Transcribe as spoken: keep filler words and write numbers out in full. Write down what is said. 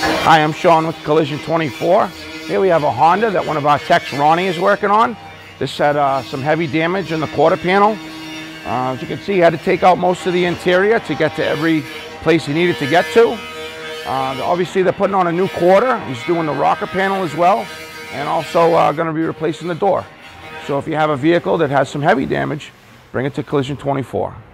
Hi, I'm Sean with Collision twenty-four. Here we have a Honda that one of our techs, Ronnie, is working on. This had uh, some heavy damage in the quarter panel. Uh, as you can see, he had to take out most of the interior to get to every place he needed to get to. Uh, obviously, they're putting on a new quarter. He's doing the rocker panel as well, and also uh, going to be replacing the door. So if you have a vehicle that has some heavy damage, bring it to Collision twenty-four.